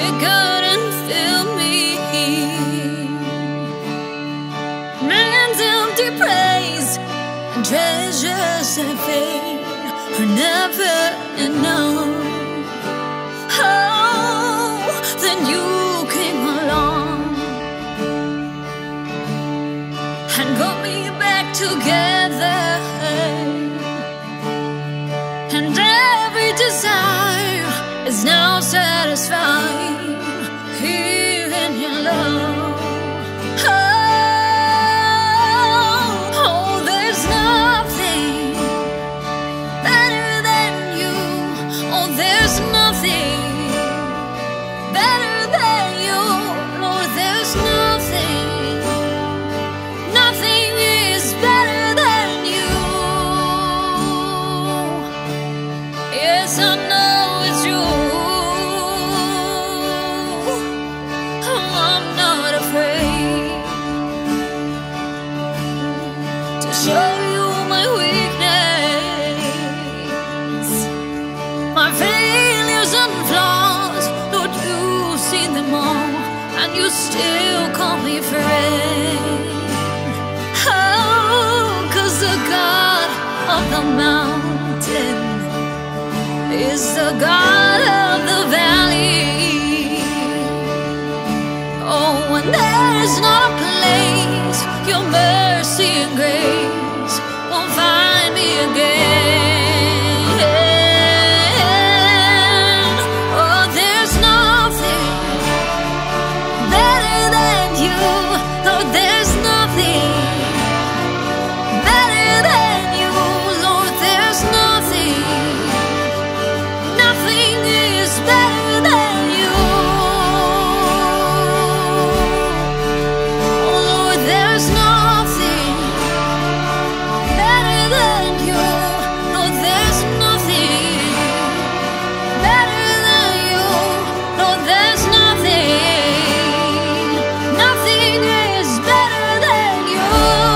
it couldn't fill me. Man's empty praise and treasures that fade are never enough. Oh, then you came along and got me back together, and every desire is now satisfied here in your love. Oh, there's nothing better than you. Oh, there's nothing better than you. Lord, there's nothing. Nothing is better than you. Yes, I know it's you. Oh, I'm not afraid to show you my weakness, my failures and flaws. Lord, you see them all, and you still call me friend. Oh, 'cause the God of the mountain is the God of the valley. Oh, and there's not a place your mercy and grace won't find me again. Oh, there's nothing better than you. Lord, there's nothing better than you. Lord, there's nothing. Nothing is better than you. Oh, Lord, there's nothing better than you. Lord, there's nothing better than you. Lord, there's nothing. Nothing is better than you.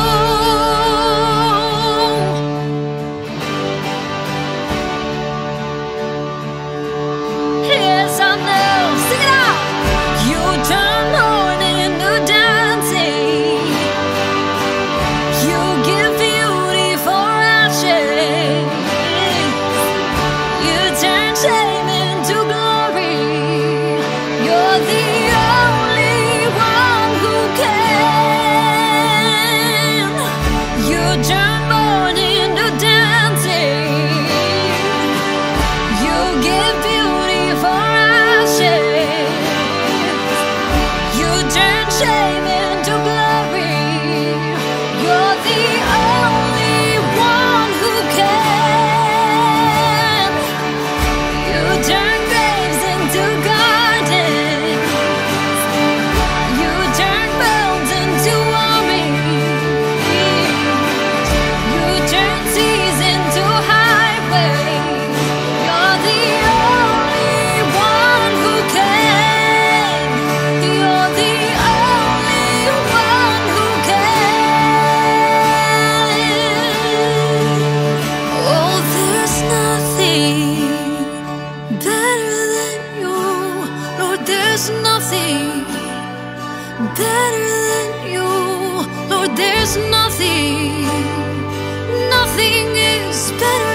Yes, I know. Sing it out. You turn mourning into dancing. You give beauty for ashes. You turn shame into glory. You're the only one who can. You turn mourning into dancing. You give beauty for ashes. You turn shame into glory. You're the only one who can. You turn graves into gardens. You turn bones into armies. You turn seas into highways. You're the only one who can. You're the only one who can. Oh, there's nothing better than you. Lord, there's nothing better than you. Lord, there's nothing. Nothing is better